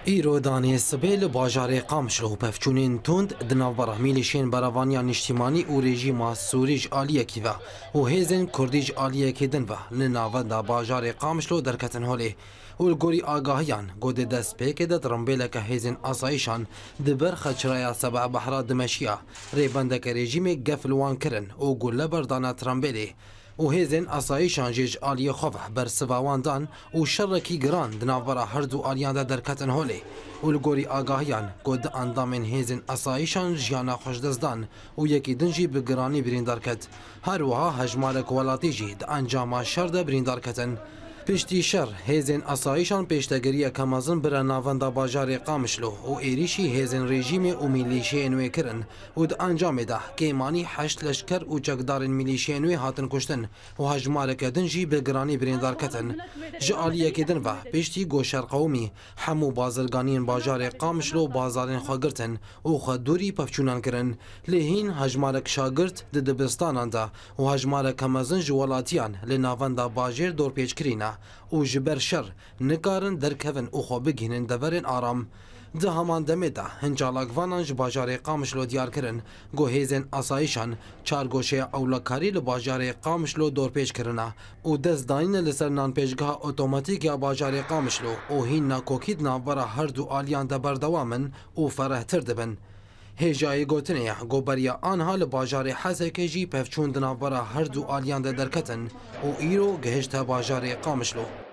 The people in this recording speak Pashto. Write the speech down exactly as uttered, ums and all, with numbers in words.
ایرو دانی سبیل باجار قامشلو پفچونین تند دناور میلیشین براوانیا نشتیمانی و رژیم سوریج آلیه کیوا و هیزن کردیج آلیه کدن و لناوندا باجار قامشلو درکتن هولی و الگوری آگاهیان گود دست پیک دت رمبیل که هیزن آسایشان دبر خچرایا سبع بحرات دمشیا ریبندک رژیم گفلوان کرن و گله بردانا ترمبیلی و هیزن آسایشان جیج آلیه خواه بر سواوان دان و شرکی گران دناورا هر دو آلیان دا درکتن هولی و لگوری آگاهیان گود اندامین هیزن آسایشان جیانا خوشدزدان و یکی دنجی بگرانی بریندار کت هر وها هجمارک ولاتی جی دا انجام شر دا بریندار کتن پشتی شر هیزن آسایشان پیشتگیری کمازن بر ناوندا باجار قامشلو و ایریشی هیزن رژیم و میلیشی نوی کرن و د انجام ده کیمانی هشت لشکر و چکدارن میلیشی نوی هاتن کشتن و هجمارک دنجی بگرانی بریندار کتن جعالیه کدن و پشتی گوشر قومی همو بازرگانین باجار قامشلو بازارین خواگرتن و خدوری پفچونان کرن لهین هجمارک شاگرت د دبستانان ده و هجمارک کمازن جوالاتیان لناوندا باجر دور پیچ کرینه و جبر شر نکارن درکفن او خو بگینن دورن آرام ده همان دمه ده هنجالاگوانان جباجار قامشلو دیار کرن گو هیزن آسایشان چار گوشه اولکاری لباجار قامشلو دور پیش کرنه و دست داین لسر نان پیشگاه اوتوماتیک یا باجار قامشلو و هین ناکوکید ناورا هر دو آلیان ده بردوامن و فرح تر دبن هجای گوتنه گوبریا آنها لباجار حسکه جی پفچون دناورا هر دو آلیان ده درکتن و ایرو گهشت باجار قامشلو